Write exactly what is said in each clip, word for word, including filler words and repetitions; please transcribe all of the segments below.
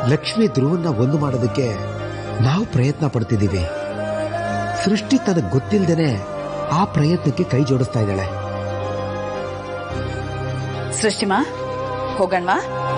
ಲಕ್ಷ್ಮಿ ಧ್ರುವನ್ನ ಒಂದು ಮಾಡೋದಕ್ಕೆ ನಾವು ಪ್ರಯತ್ನ ಪಡ್ತಿದ್ದೀವಿ. ಸೃಷ್ಟಿ ತನಗೆ ಗೊತ್ತಿಲ್ಲದೇನೆ ಆ ಪ್ರಯತ್ನಕ್ಕೆ ಕೈ ಜೋಡಿಸ್ತಾ ಇದ್ದಾಳೆ. ಸೃಷ್ಟಿಮಾ, ಹೋಗಣ್ಮ.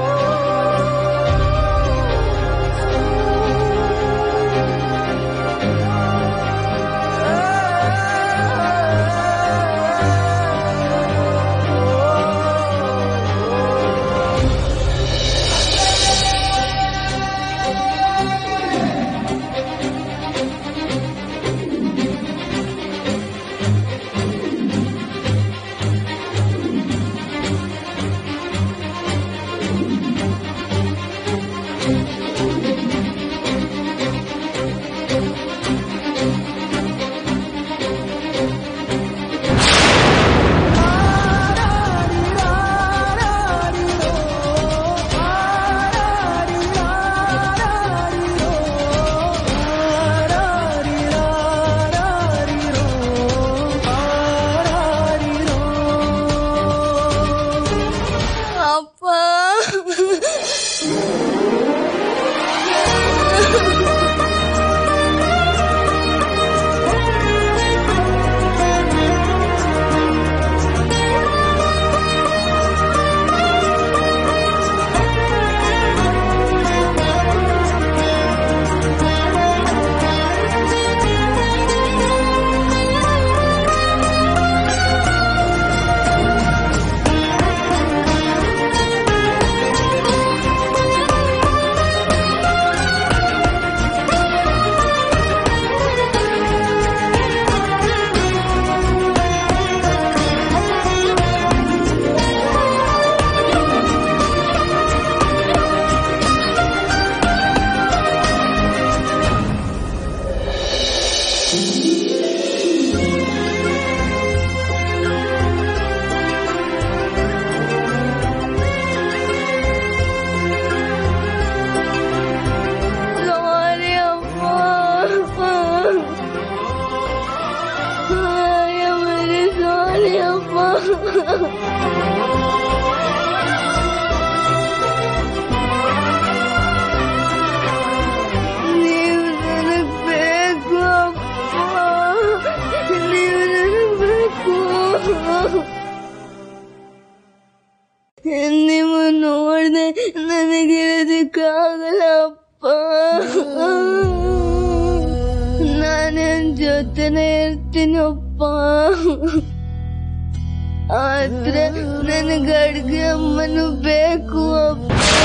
ನೀವು ನೋಡ್ದೆ ನನಗಿರೋದಕ್ಕಾಗಲ್ಲಪ್ಪ. ನಾನೇನ್ ಜೊತೆನೆ ಇರ್ತೀನಪ್ಪ. ಆದ್ರೆ ನನಗೆ ಅಡ್ಗೆ ಅಮ್ಮನು ಬೇಕು ಅಪ್ಪ.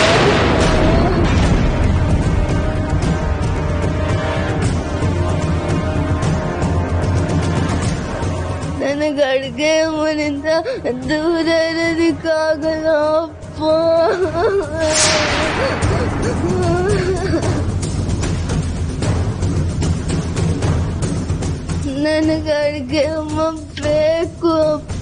ನನಗೆ ಅಡ್ಗೆ ಅಮ್ಮನಿಂದ ದೂರ ಇರೋದಕ್ಕಾಗಲ್ಲ ಅಪ್ಪ. ನನಗೆ ಅಡ್ಗೆ ಅಮ್ಮ ಬೇಕು ಅಪ್ಪ.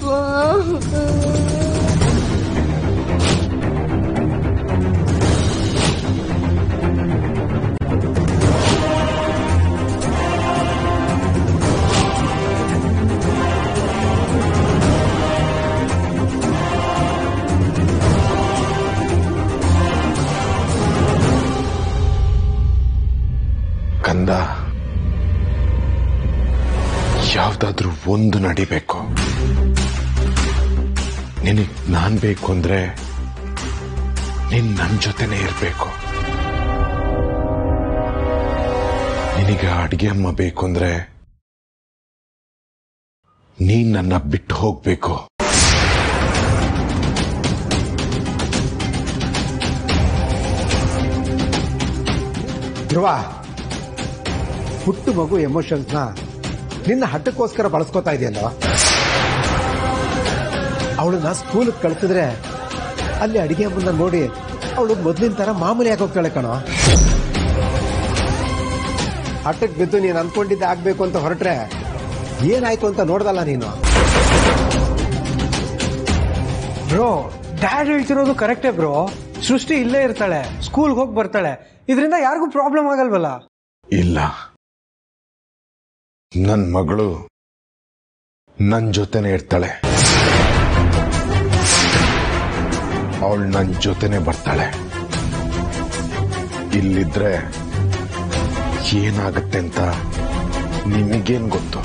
ಕಂದ, ಯಾವ್ದಾದ್ರೂ ಒಂದು ನಡಿಬೇಕು. ನಿನಗ್ ನಾನ್ ಬೇಕು ಅಂದ್ರೆ ನೀನ್ ನನ್ ಜೊತೆನೆ ಇರ್ಬೇಕು. ನಿನಗೆ ಅಡ್ಗೆ ಅಮ್ಮ ಬೇಕು ಅಂದ್ರೆ ನೀನ್ ನನ್ನ ಬಿಟ್ಟು ಹೋಗ್ಬೇಕು. ಧ್ರುವ, ಹುಟ್ಟು ಮಗು ಎಮೋಷನ್ಸ್ನ ನಿನ್ನ ಹಠಕ್ಕೋಸ್ಕರ ಬಳಸ್ಕೋತಾ ಇದೆಯಲ್ಲೋ. ಅವಳನ್ನ ಸ್ಕೂಲ್ಗೆ ಕಳಿಸಿದ್ರೆ ಅಲ್ಲಿ ಅಡಿಗೆ ಅಮ್ಮನ್ನ ನೋಡಿ ಅವಳು ಮೊದ್ಲಿನ ತರ ಮಾಮೂಲಿ ಆಗೋಗ್ತಾಳೆ ಕಣೋ. ಹಠಕ್ಕೆ ಬಿದ್ದು ನೀನು ಅನ್ಕೊಂಡಿದ್ದೆ ಆಗ್ಬೇಕು ಅಂತ ಹೊರಟ್ರೆ ಏನಾಯ್ತು ಅಂತ ನೋಡ್ದಲ್ಲ ನೀನು. ಬ್ರೋ, ಡ್ಯಾಡ್ ಹೇಳ್ತಿರೋದು ಕರೆಕ್ಟೇ ಬ್ರೋ. ಸೃಷ್ಟಿ ಇಲ್ಲೇ ಇರ್ತಾಳೆ, ಸ್ಕೂಲ್ಗೆ ಹೋಗಿ ಬರ್ತಾಳೆ. ಇದರಿಂದ ಯಾರಿಗೂ ಪ್ರಾಬ್ಲಮ್ ಆಗಲ್ವಲ್ಲ? ಇಲ್ಲ, ನನ್ ಮಗಳು ನನ್ ಜೊತೆನೆ ಇರ್ತಾಳೆ. ಅವಳು ನನ್ ಜೊತೆನೆ ಬರ್ತಾಳೆ. ಇಲ್ಲಿದ್ರೆ ಏನಾಗತ್ತೆ ಅಂತ ನಿಮಗೇನ್ ಗೊತ್ತು?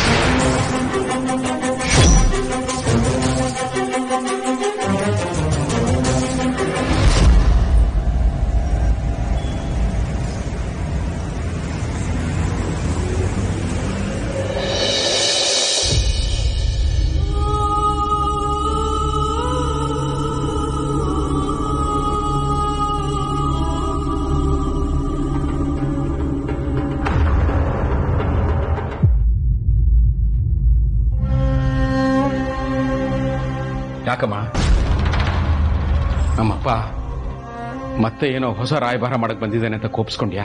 ಯಾಕಮ್ಮ ನಮ್ಮಪ್ಪ ಮತ್ತೆ ಏನೋ ಹೊಸ ರಾಯಭಾರ ಮಾಡಕ್ ಬಂದಿದ್ದಾನೆ ಅಂತ ಕೋಪಿಸ್ಕೊಂಡ್ಯಾ?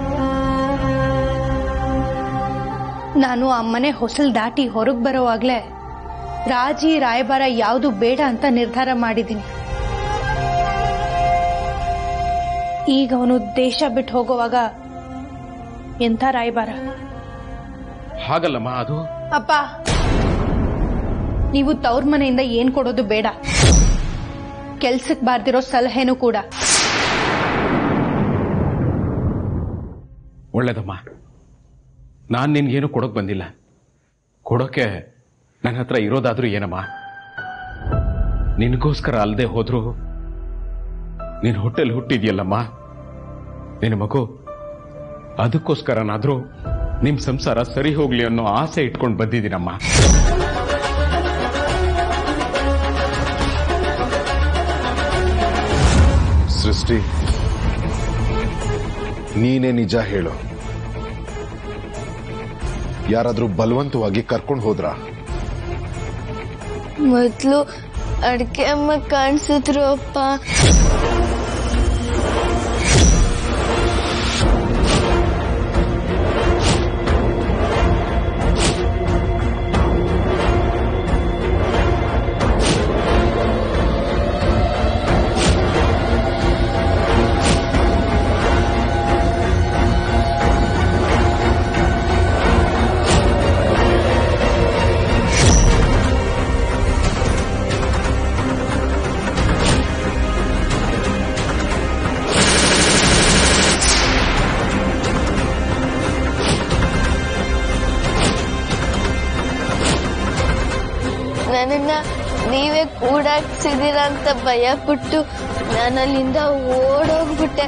ನಾನು ಅಮ್ಮನೆ ಹೊಸಲ್ ದಾಟಿ ಹೊರಗ್ ಬರೋವಾಗ್ಲೇ ರಾಜಿ ರಾಯಭಾರ ಯಾವುದು ಬೇಡ ಅಂತ ನಿರ್ಧಾರ ಮಾಡಿದ್ದೀನಿ. ಈಗ ಅವನು ದೇಶ ಬಿಟ್ಟು ಹೋಗುವಾಗ ಎಂಥ ರಾಯಭಾರ? ಹಾಗಲ್ಲಮ್ಮ, ಅದು ಅಪ್ಪ, ನೀವು ತವ್ರ ಮನೆಯಿಂದ ಏನ್ ಕೊಡೋದು ಬೇಡ, ಕೆಲ್ಸಕ್ ಬಾರ್ದಿರೋ ಸಲಹೆನೂ ಕೂಡ. ಒಳ್ಳೇದಮ್ಮ, ನಾನ್ ನಿನ್ಗೇನು ಕೊಡೋಕ್ ಬಂದಿಲ್ಲ. ಕೊಡೋಕೆ ನನ್ನ ಹತ್ರ ಇರೋದಾದ್ರೂ ಏನಮ್ಮ? ನಿನಗೋಸ್ಕರ ಅಲ್ಲದೆ ಹೋದ್ರು ನಿನ್ ಹೊಟ್ಟೆಲ್ ಹುಟ್ಟಿದ್ಯಲ್ಲಮ್ಮ ನಿನ್ನ ಮಗು, ಅದಕ್ಕೋಸ್ಕರನಾದ್ರೂ ನಿಮ್ ಸಂಸಾರ ಸರಿ ಹೋಗ್ಲಿ ಅನ್ನೋ ಆಸೆ ಇಟ್ಕೊಂಡು ಬಂದಿದ್ದೀನಮ್ಮ. ಸೃಷ್ಟಿ, ನೀನೇ ನಿಜ ಹೇಳು. ಯಾರಾದ್ರೂ ಬಲವಂತವಾಗಿ ಕರ್ಕೊಂಡು ಹೋದ್ರ? ಮೊದ್ಲು ಅಡ್ಕೆ ಅಮ್ಮ ಕಾಣಿಸಿದ್ರು ಅಪ್ಪ. ನನ್ನ ನೀವೇ ಕೂಡಾಕ್ಸಿದೀರ ಅಂತ ಭಯ ಪಟ್ಟು ನಾನಲ್ಲಿಂದ ಓಡೋಗ್ಬಿಟ್ಟೆ.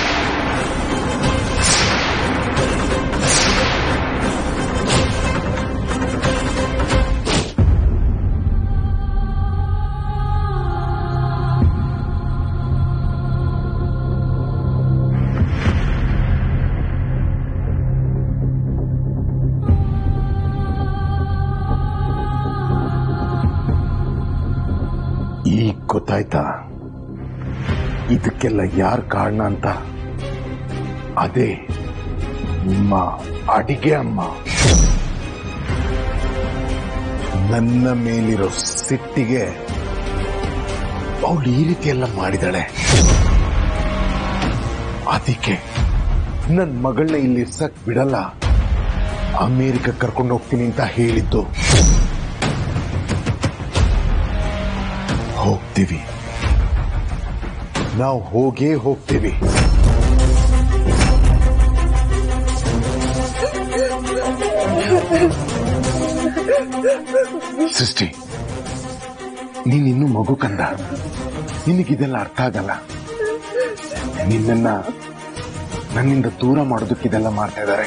ಈಗ ಗೊತ್ತಾಯ್ತಾ ಇದಕ್ಕೆಲ್ಲ ಯಾರ್ ಕಾರಣ ಅಂತ? ಅದೇ ನಿಮ್ಮ ಅಡಿಗೆ ಅಮ್ಮ. ನನ್ನ ಮೇಲಿರೋ ಸಿಟ್ಟಿಗೆ ಅವಳು ಈ ರೀತಿ ಎಲ್ಲ ಮಾಡಿದಾಳೆ. ಅದಕ್ಕೆ ನನ್ ಮಗಳನ್ನ ಇಲ್ಲಿ ಇರ್ಸಕ್ ಬಿಡಲ್ಲ, ಅಮೇರಿಕ ಕರ್ಕೊಂಡು ಹೋಗ್ತೀನಿ ಅಂತ ಹೇಳಿದ್ದು. ಹೋಗ್ತೀವಿ, ನಾವು ಹೋಗೇ ಹೋಗ್ತೀವಿ. ಸೃಷ್ಟಿ, ನೀನಿನ್ನೂ ಮಗು ಕಂದ, ನಿನಗಿದೆಲ್ಲ ಅರ್ಥ ಆಗಲ್ಲ. ನಿನ್ನನ್ನ ನನ್ನಿಂದ ದೂರ ಮಾಡೋದಕ್ಕಿದೆಲ್ಲ ಮಾಡ್ತಾ ಇದ್ದಾರೆ.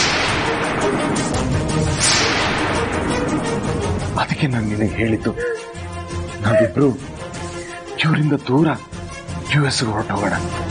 ಅದಕ್ಕೆ ನಾನು ನಿನಗೆ ಹೇಳಿದ್ದು, ನಾವಿಬ್ರು ಇವರಿಂದ ದೂರ ಯು ಎಸ್ ಹೊರಟೋಗೋಣ.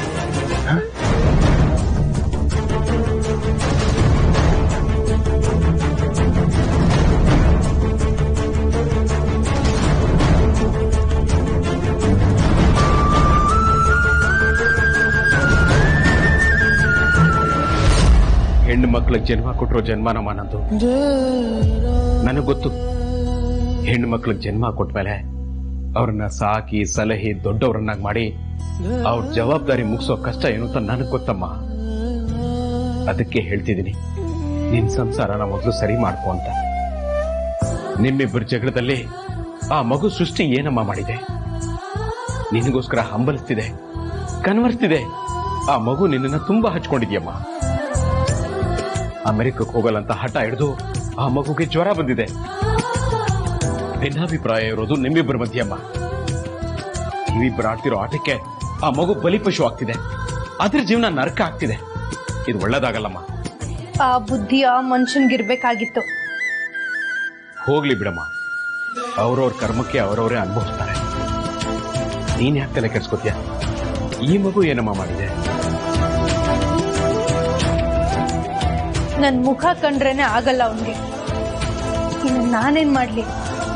ಹೆಣ್ಣು ಮಕ್ಳಿಗೆ ಜನ್ಮ ಕೊಟ್ಟರೋ ಜನ್ಮನಮ್ಮ ನಂದು. ನನಗ್ ಗೊತ್ತು, ಹೆಣ್ಣು ಮಕ್ಳಿಗೆ ಜನ್ಮ ಕೊಟ್ಮೇಲೆ ಅವ್ರನ್ನ ಸಾಕಿ ಸಲಹೆ ದೊಡ್ಡವ್ರನ್ನಾಗಿ ಮಾಡಿ ಅವ್ರ ಜವಾಬ್ದಾರಿ ಮುಗಿಸೋ ಕಷ್ಟ ಏನು ಅಂತ ನನಗ್ ಗೊತ್ತಮ್ಮ. ಅದಕ್ಕೆ ಹೇಳ್ತಿದ್ದೀನಿ, ನಿನ್ ಸಂಸಾರನ ಮೊದಲು ಸರಿ ಮಾಡ್ಕೊ ಅಂತ. ನಿಮ್ಮಿಬ್ಬರ ಜಗಳದಲ್ಲಿ ಆ ಮಗು ಸೃಷ್ಟಿ ಏನಮ್ಮ ಮಾಡಿದೆ? ನಿನಗೋಸ್ಕರ ಹಂಬಲಿಸ್ತಿದೆ, ಕನ್ವರ್ಸ್ತಿದೆ, ಆ ಮಗು ನಿನ್ನನ್ನ ತುಂಬಾ ಹಚ್ಕೊಂಡಿದ್ಯಮ್ಮ. ಅಮೆರಿಕಕ್ಕೆ ಹೋಗಲ್ಲ ಅಂತ ಹಠ ಹಿಡಿದು ಆ ಮಗುಗೆ ಜ್ವರ ಬಂದಿದೆ. ಭಿನ್ನಾಭಿಪ್ರಾಯ ಇರೋದು ನಿಮ್ಮಿಬ್ಬರ ಮಧ್ಯಮ್ಮ. ನೀವಿಬ್ಬರು ಆಡ್ತಿರೋ ಆಟಕ್ಕೆ ಆ ಮಗು ಬಲಿಪಶು ಆಗ್ತಿದೆ. ಅದ್ರ ಜೀವನ ನರಕ ಆಗ್ತಿದೆ. ಇದು ಒಳ್ಳೇದಾಗಲ್ಲಮ್ಮ. ಆ ಬುದ್ಧಿ ಆ ಮನುಷ್ಯನ್ಗಿರ್ಬೇಕಾಗಿತ್ತು. ಹೋಗ್ಲಿ ಬಿಡಮ್ಮ, ಅವ್ರವ್ರ ಕರ್ಮಕ್ಕೆ ಅವರವರೇ ಅನುಭವಿಸ್ತಾರೆ. ನೀನ್ ಯಾಕೆ ತಲೆ ಕೆಡ್ಸ್ಕೊತೀಯ? ಈ ಮಗು ಏನಮ್ಮ ಮಾಡಿದೆ? ನನ್ ಮುಖ ಕಂಡ್ರೇನೆ ಆಗಲ್ಲ ಅವನ್ಗೆ. ಇನ್ನು ನಾನೇನ್ ಮಾಡ್ಲಿ?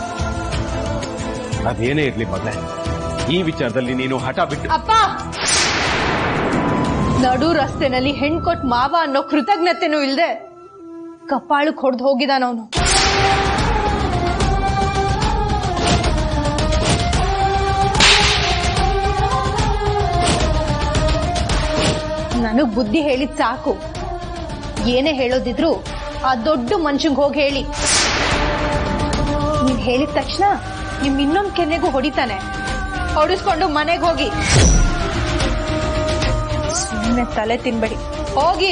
ಅದೇನೇ ಇರ್ಲಿ ಮಗಳೇ, ಈ ವಿಚಾರದಲ್ಲಿ ನೀನು ಹಠ ಬಿಟ್ಟು. ಅಪ್ಪ, ನಡು ರಸ್ತೆನಲ್ಲಿ ಹೆಣ್ ಕೊಟ್ ಮಾವ ಅನ್ನೋ ಕೃತಜ್ಞತೆನೂ ಇಲ್ದೆ ಕಪಾಳಕ್ ಹೊಡೆದು ಹೋಗಿದಾನವನು. ನನಗ್ ಬುದ್ಧಿ ಹೇಳಿದ್ ಸಾಕು. ಏನೇ ಹೇಳೋದಿದ್ರು ಆ ದೊಡ್ಡ ಮನುಷ್ಯಂಗ್ ಹೋಗಿ ಹೇಳಿ. ನೀವ್ ಹೇಳಿದ ತಕ್ಷಣ ನಿಮ್ ಇನ್ನೊಂದ್ ಕೆನ್ನೆಗೂ ಹೊಡಿತಾನೆ. ಹೊಡಿಸ್ಕೊಂಡು ಮನೆಗೆ ಹೋಗಿ. ಸುಮ್ಮನೆ ತಲೆ ತಿನ್ಬೇಡಿ, ಹೋಗಿ.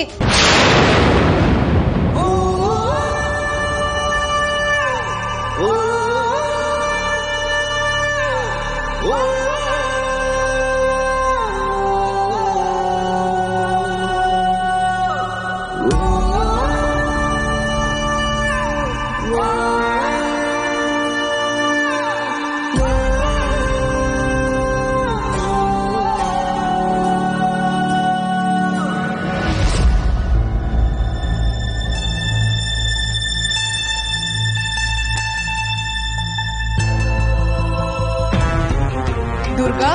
ದುರ್ಗಾ,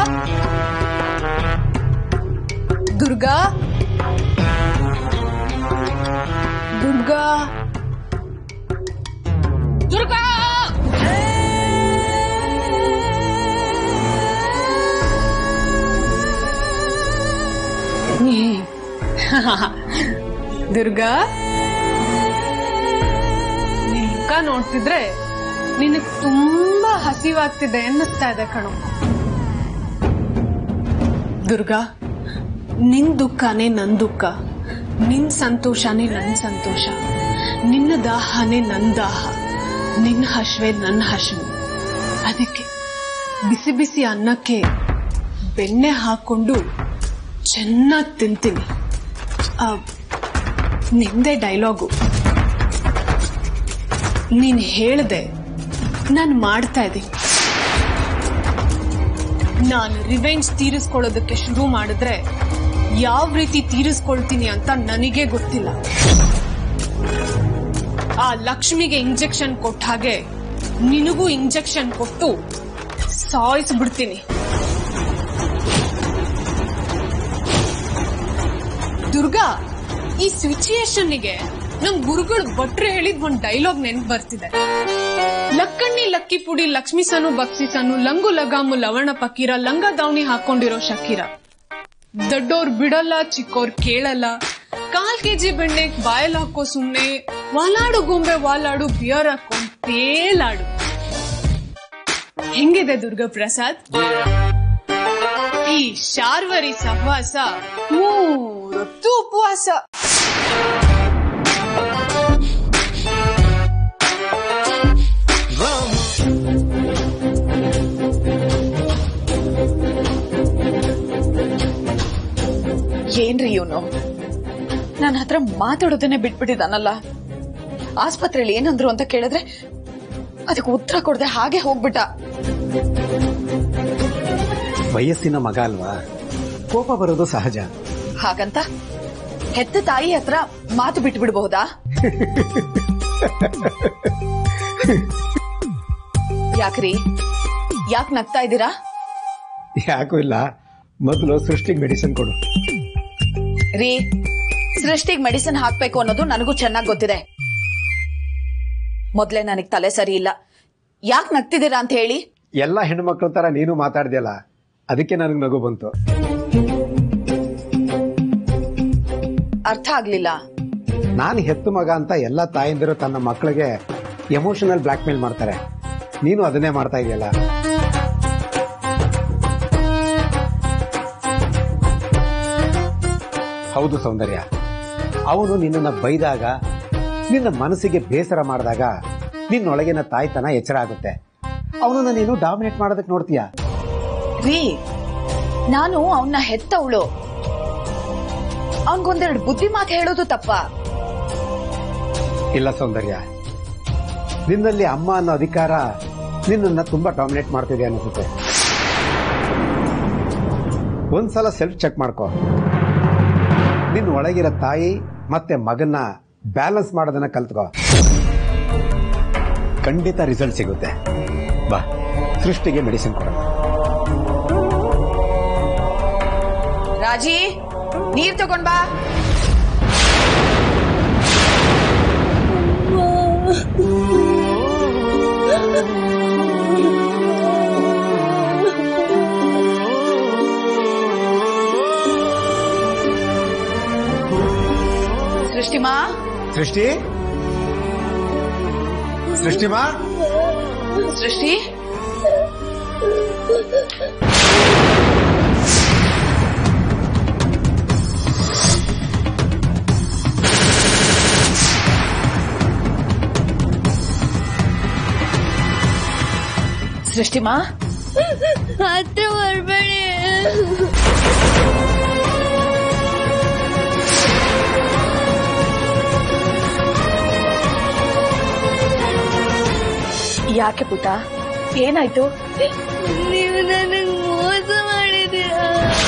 ದುರ್ಗಾ, ದುರ್ಗಾ, ದುರ್ಗಾ. ದುರ್ಗಾ, ನಿನ್ ಮುಖ ನೋಡ್ತಿದ್ರೆ ನಿನಗ್ ತುಂಬಾ ಹಸಿವಾಗ್ತಿದೆ ಅನ್ನಿಸ್ತಾ ಇದೆ ಕಣೋ. ದುರ್ಗಾ, ನಿನ್ ದುಃಖನೇ ನನ್ ದುಃಖ, ನಿನ್ ಸಂತೋಷನೇ ನನ್ ಸಂತೋಷ, ನಿನ್ನ ದಾಹನೇ ನನ್ ದಾಹ, ನಿನ್ನ ಹಶ್ವೆ ನನ್ನ ಹಶ್ವೆ. ಅದಕ್ಕೆ ಬಿಸಿ ಬಿಸಿ ಅನ್ನಕ್ಕೆ ಬೆಣ್ಣೆ ಹಾಕೊಂಡು ಚೆನ್ನಾಗಿ ತಿಂತೀನಿ. ನಿಂದೆ ಡೈಲಾಗು. ನೀನ್ ಹೇಳ್ದೆ ನಾನು ಮಾಡ್ತಾ ಇದ್ದೀನಿ. ನಾನು ರಿವೆಂಜ್ ತೀರಿಸ್ಕೊಳ್ಳೋದಕ್ಕೆ ಶುರು ಮಾಡಿದ್ರೆ ಯಾವ ರೀತಿ ತೀರಿಸ್ಕೊಳ್ತೀನಿ ಅಂತ ನನಗೆ ಗೊತ್ತಿಲ್ಲ. ಆ ಲಕ್ಷ್ಮಿಗೆ ಇಂಜೆಕ್ಷನ್ ಕೊಟ್ಟ ಹಾಗೆ ನಿನಗೂ ಇಂಜೆಕ್ಷನ್ ಕೊಟ್ಟು ಸಾಯಿಸ್ಬಿಡ್ತೀನಿ. ದುರ್ಗಾ, ಈ ಸಿಚುಯೇಷನ್ಗೆ ನಮ್ ಗುರುಗಳು ಭಟ್ರು ಹೇಳಿದ್ ಒಂದ್ ಡೈಲಾಗ್ ನೆನ್ಪು ಬರ್ತಿದೆ. ಲಕ್ಕಣ್ಣಿ ಲಕ್ಕಿ ಪುಡಿ ಲಕ್ಷ್ಮೀಸನು ಬಕ್ಸಿಸನು ಲಂಗು ಲಗಾಮು ಲವಣ ಪಕೀರ ಲಂಗ ದಾವಣಿ ಹಾಕೊಂಡಿರೋ ಶಕೀರ. ದೊಡ್ಡೋರ್ ಬಿಡಲ್ಲ, ಚಿಕ್ಕೋರ್ ಕೇಳಲ್ಲ, ಕಾಲ್ ಕೆಜಿ ಬೆಣ್ಣೆ ಬಾಯಲ್ ಹಾಕೋ ಸುಮ್ನೆ, ವಾಲಾಡು ಗೊಂಬೆ ವಾಲಾಡು ಬಿಯರ್ ಹಾಕೊಂಡ್ ತೇಲಾಡು. ಹೆಂಗಿದೆ ದುರ್ಗಾ ಪ್ರಸಾದ್? ಈ ಶಾರ್ವರಿ ಸಹವಾಸ ಮೂರೊತ್ತು ಉಪವಾಸ. ಏನ್ರಿ ಇವನು ನನ್ನ ಹತ್ರ ಮಾತಾಡೋದನ್ನೇ ಬಿಟ್ಬಿಟ್ಟಿದಾನಲ್ಲ. ಆಸ್ಪತ್ರೆಯಲ್ಲಿ ಏನಂದ್ರು ಅಂತ ಕೇಳಿದ್ರೆ ಅದಕ್ಕೆ ಉತ್ತರ ಕೊಡದೆ ಹಾಗೆ ಹೋಗ್ಬಿಟ್ಟ. ವಯಸ್ಸಿನ ಮಗ ಅಲ್ವಾ, ಕೋಪ ಬರೋದು ಸಹಜ. ಹಾಗಂತ ಹೆತ್ತ ತಾಯಿ ಹತ್ರ ಮಾತು ಬಿಟ್ಬಿಡ್ಬಹುದಾ? ಯಾಕ್ರಿ, ಯಾಕೆ ನಗ್ತಾ ಇದ್ದೀರಾ? ಯಾಕೂ ಇಲ್ಲ, ಮೊದಲು ಸೃಷ್ಟಿಗೆ ಮೆಡಿಸಿನ್ ಕೊಡು. ರೀ, ಸೃಷ್ಟಿಗೆ ಮೆಡಿಸಿನ್ ಹಾಕ್ಬೇಕು ಅನ್ನೋದು ನನಗೂ ಚೆನ್ನಾಗಿ ಗೊತ್ತಿದೆ. ಮೊದ್ಲೇ ನನಗ್ ತಲೆ ಸರಿ ಇಲ್ಲ. ಯಾಕೆ ನಗ್ತಿದ್ದೀರಾ ಅಂತ ಹೇಳಿ. ಎಲ್ಲ ಹೆಣ್ಮಕ್ಳ ತರ ನೀನು ಮಾತಾಡ್ದಿಯಲ್ಲ, ಅದಕ್ಕೆ ನನಗೆ ನಗು ಬಂತು. ಅರ್ಥ ಆಗ್ಲಿಲ್ಲ. ನಾನು ಹೆತ್ತು ಮಗ ಅಂತ ಎಲ್ಲ ತಾಯಂದಿರು ತನ್ನ ಮಕ್ಕಳಿಗೆ ಎಮೋಷನಲ್ ಬ್ಲಾಕ್ ಮೇಲ್ ಮಾಡ್ತಾರೆ. ನೀನು ಅದನ್ನೇ ಮಾಡ್ತಾ ಇದೆಯಲ್ಲ. ಹೌದು ಸೌಂದರ್ಯ, ಅವನು ನಿನ್ನನ್ನ ಬೈದಾಗ, ನಿನ್ನ ಮನಸ್ಸಿಗೆ ಬೇಸರ ಮಾಡಿದಾಗ ನಿನ್ನೊಳಗಿನ ತಾಯ್ತನ ಎಚ್ಚರ ಆಗುತ್ತೆ. ಅವನನ್ನ ನೀನು ಡಾಮಿನೇಟ್ ಮಾಡೋದಕ್ಕೆ ನೋಡ್ತೀಯ. ರೀ, ನಾನು ಅವನ್ನ ಹೆತ್ತವಳು. ಅವನ್ಗೊಂದೆರಡು ಬುದ್ಧಿ ಮಾತು ಹೇಳೋದು ತಪ್ಪ? ಇಲ್ಲ ಸೌಂದರ್ಯ, ನಿನ್ನಲ್ಲಿ ಅಮ್ಮ ಅನ್ನೋ ಅಧಿಕಾರ ನಿನ್ನನ್ನ ತುಂಬಾ ಡಾಮಿನೇಟ್ ಮಾಡ್ತಿದೆ ಅನಿಸುತ್ತೆ. ಒಂದ್ಸಲ ಸೆಲ್ಫ್ ಚೆಕ್ ಮಾಡ್ಕೋ. ನಿನ್ನ ಒಳಗಿರೋ ತಾಯಿ ಮತ್ತೆ ಮಗನ್ನ ಬ್ಯಾಲೆನ್ಸ್ ಮಾಡೋದನ್ನ ಕಲ್ತ್ಕೋ. ಖಂಡಿತ ರಿಸಲ್ಟ್ ಸಿಗುತ್ತೆ. ಬಾ, ಸೃಷ್ಟಿಗೆ ಮೆಡಿಸಿನ್ ಕೊಡೋಣ. ರಾಜಿ, ನೀರ್ ತಗೊಂಡ್ ಬಾ. ಸೃಷ್ಟಿಮಾ, ಸೃಷ್ಟಿ, ಸೃಷ್ಟಿಮಾ, ಸೃಷ್ಟಿ, ಸೃಷ್ಟಿಮಾ, ಹತ್ರ ಬರ್ಬೇಡಿ. ಯಾಕೆ ಪುಟ್ಟ, ಏನಾಯ್ತು? ನೀವು ನನಗೆ ಮೋಸ ಮಾಡಿದ್ದೀರಾ.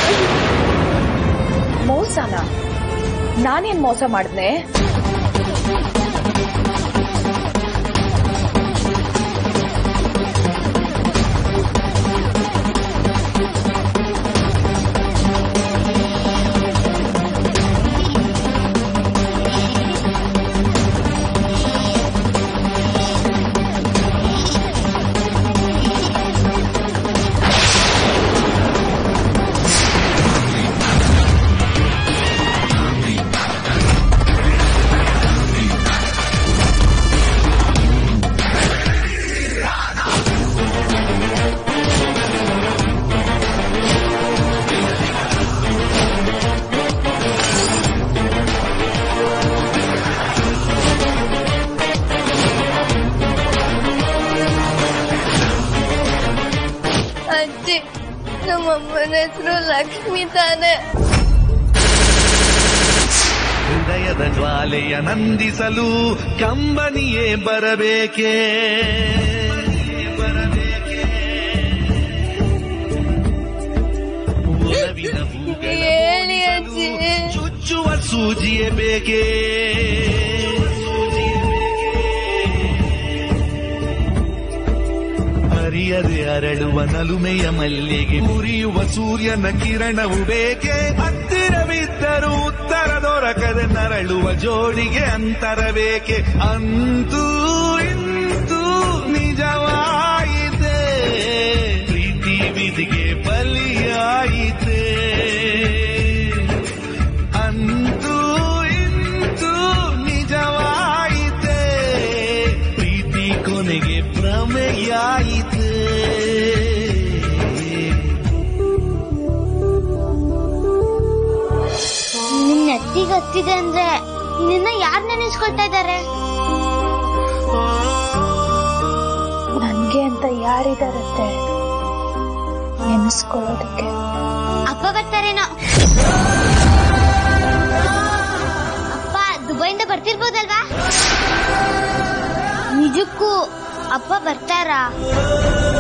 ಮೋಸನ? ನಾನೇನ್ ಮೋಸ ಮಾಡಿದ್ನೆ? ಅಜ್ಜಿ, ನಮ್ಮಮ್ಮನ ಹೆಸರು ಲಕ್ಷ್ಮಿ ತಾನೆ. ಹೃದಯದ ಜ್ವಾಲೆಯ ನಂದಿಸಲು ಕಂಬನಿಯೇ ಬರಬೇಕೆ, ಬರಬೇಕೆ. ಒಲವಿನ ಹೇಳಿ ಅಜ್ಜಿ. ಚುಚ್ಚುವ ಸೂಜಿಯೇ ಬೇಕೇ, ಅರಿಯದೆ ಅರಳುವ ನಲುಮೆಯ ಮಲ್ಲಿಗೆ, ಉರಿಯುವ ಸೂರ್ಯನ ಕಿರಣವು ಬೇಕೆ. ಹತ್ತಿರವಿದ್ದರೂ ಉತ್ತರ ದೊರಕದೆ ನರಳುವ ಜೋಡಿಗೆ ಅಂತರ ಬೇಕೆ. ಅಂತೂ ಇಂತೂ ನಿಜವಾಯಿತೆ, ಪ್ರೀತಿ ವಿಧಿಗೆ ಬಲಿಯಾಯಿತೆ. ಅಂತೂ ಇಂತೂ ನಿಜವಾಯಿತೆ, ಪ್ರೀತಿ ಕೊನೆಗೆ ಭ್ರಮೆಯಾಯಿತೆ. ನಿನ್ನ ನೆತ್ತಿಗೆ ಹತ್ತಿದೆ ಅಂದ್ರೆ ನಿನ್ನ ಯಾರು ನೆನೆಸ್ಕೊಳ್ತಾ ಇದ್ದಾರೆ? ನನ್ಗೆ ಅಂತ ಯಾರಿದಾರತ್ತೆ ನೆನೆಸ್ಕೊಳ್ಳೋದಕ್ಕೆ? ಅಪ್ಪ ಬರ್ತಾರೇನೋ. ಅಪ್ಪ ದುಬೈಯಿಂದ ಬರ್ತಿರ್ಬೋದಲ್ವಾ? ನಿಜಕ್ಕೂ ಅಪ್ಪ ಬರ್ತಾರಾ?